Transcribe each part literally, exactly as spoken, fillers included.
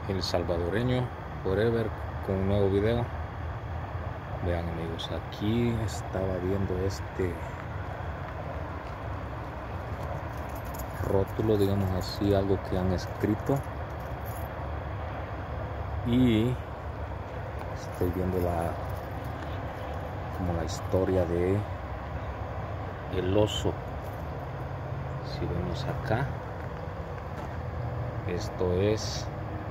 El Salvadoreño Forever con un nuevo video. Vean, amigos, aquí estaba viendo este rótulo, digamos así, algo que han escrito, y estoy viendo la como la historia de el oso. Si vemos acá, esto es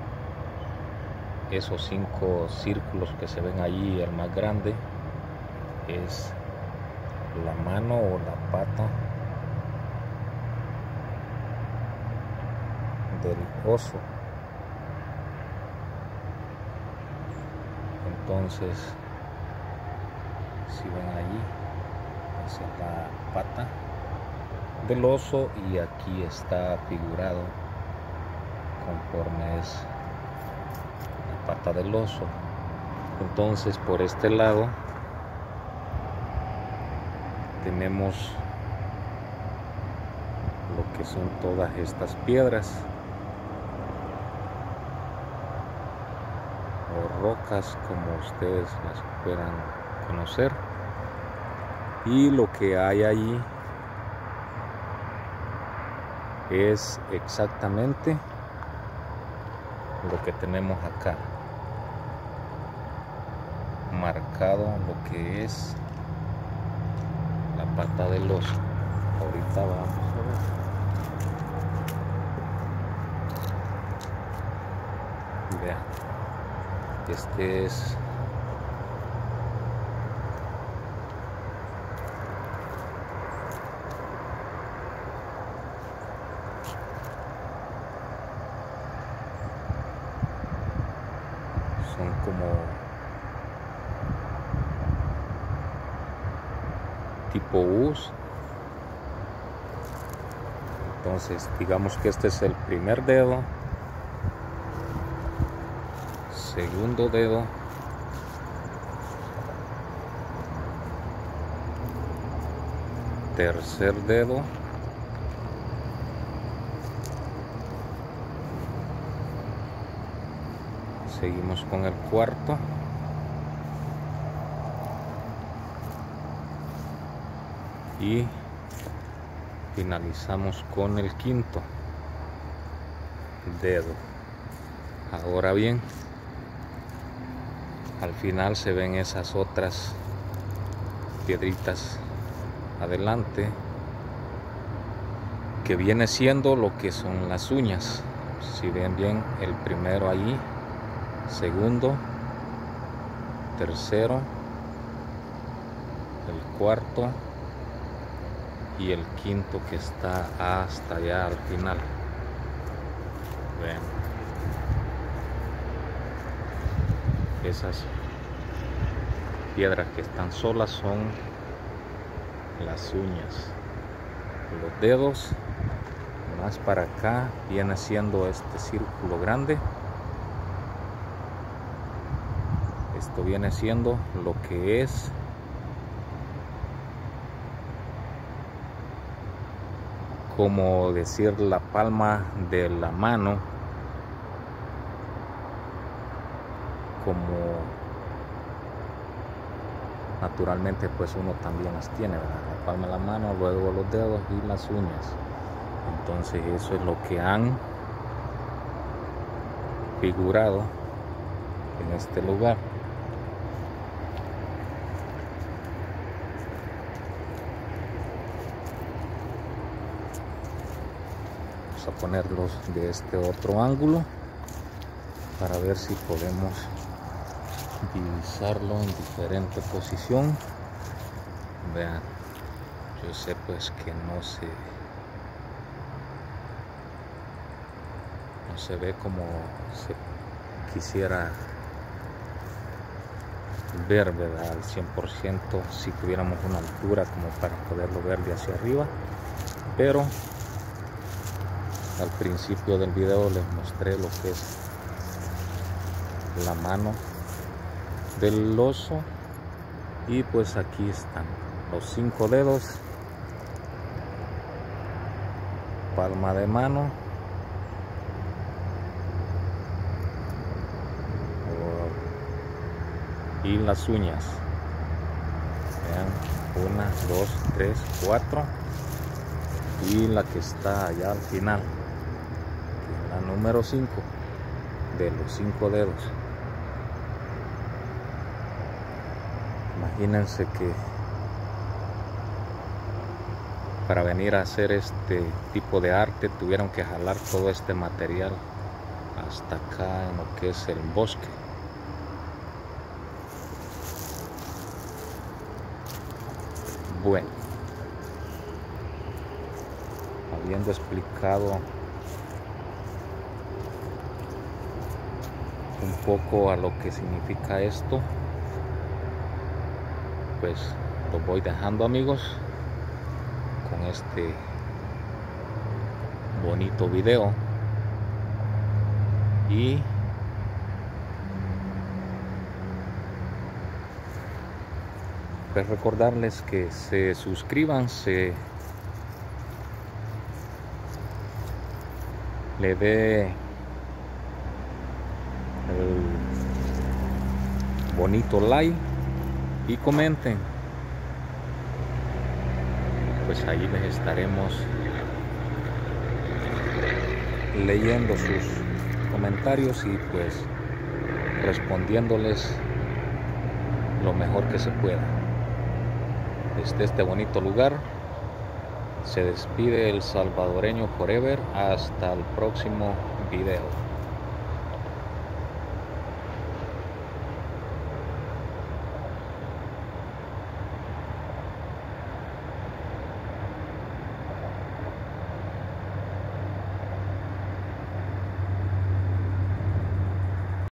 esos cinco círculos que se ven allí. El más grande es la mano o la pata del oso. Entonces, si ven allí, esa es la pata del oso, y aquí está figurado conforme es la pata del oso. Entonces, por este lado tenemos lo que son todas estas piedras o rocas, como ustedes las puedan conocer, y lo que hay allí es exactamente lo que tenemos acá marcado, lo que es la pata del oso. Ahorita vamos a ver. Vean, este es son como tipo U's. Entonces, digamos que este es el primer dedo, segundo dedo, tercer dedo, seguimos con el cuarto, y finalizamos con el quinto dedo. Ahora bien, al final se ven esas otras piedritas adelante, que viene siendo lo que son las uñas. Si ven bien, el primero allí, segundo, tercero, el cuarto y el quinto, que está hasta allá al final. Ven, esas piedras que están solas son las uñas. Los dedos más para acá viene siendo este círculo grande. Esto viene siendo lo que es como decir la palma de la mano, como naturalmente pues uno también las tiene, ¿verdad? La palma de la mano, luego los dedos y las uñas. Entonces eso es lo que han figurado en este lugar. Vamos a ponerlos de este otro ángulo para ver si podemos divisarlo en diferente posición. Vean, yo sé pues que no se no se ve como se quisiera ver, ¿verdad? Al cien por ciento, si tuviéramos una altura como para poderlo ver de hacia arriba, pero al principio del video les mostré lo que es la mano del oso, y pues aquí están los cinco dedos, palma de mano, y las uñas. Vean, una, dos, tres, cuatro, y la que está allá al final, la número cinco de los cinco dedos. Imagínense que para venir a hacer este tipo de arte tuvieron que jalar todo este material hasta acá en lo que es el bosque. Bueno, habiendo explicado un poco a lo que significa esto, pues lo voy dejando, amigos, con este bonito video. Y pues recordarles que se suscriban, se le dé el bonito like y comenten, pues ahí les estaremos leyendo sus comentarios y pues respondiéndoles lo mejor que se pueda. Desde este bonito lugar se despide el salvadoreño forever. Hasta el próximo video.